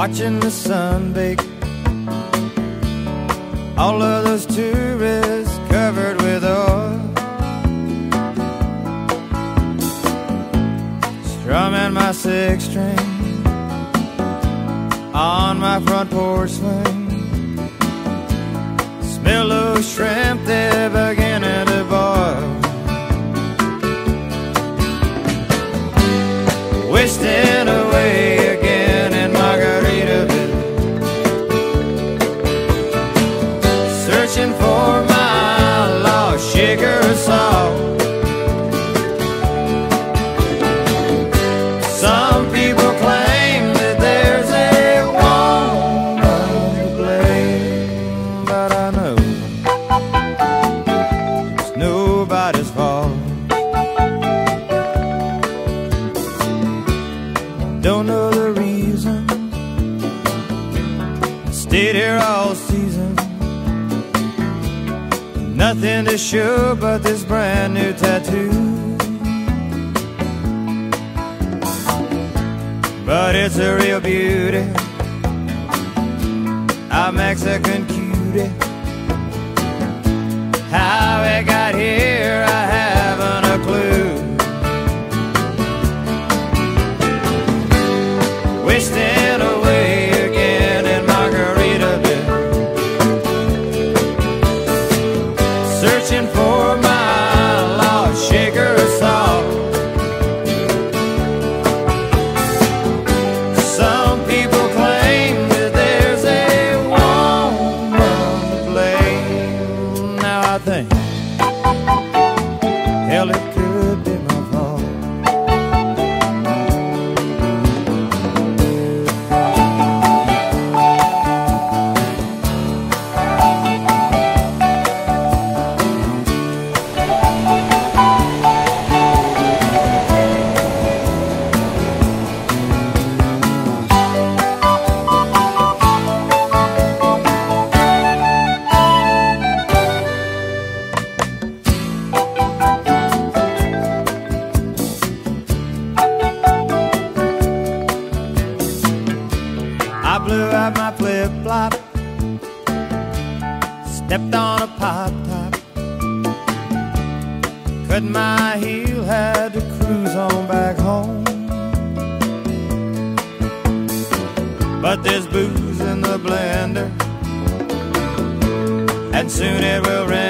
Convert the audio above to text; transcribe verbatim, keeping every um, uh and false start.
watching the sun bake. All of those tourists covered with oil, strumming my six string on my front porch swing. Smell those shrimp, they're beginning to boil. Wasting away again in Margaritaville, searching for my lost sugar salt. Some people claim that there's a woman to blame, but I know it's nobody's fault. Don't know the reason, stayed here all season. Nothing to show but this brand new tattoo, but it's a real beauty, a Mexican cutie. How it got here, I haven't a clue. Wasting away again in Margaritaville, searching for my lost sugar salt. Some people claim that there's a woman to blame. Now I think, hell, it could be my fault. I blew out my flip-flop, stepped on a pop-top, cut my heel, had to cruise on back home. But there's booze in the blender, and soon it will rain.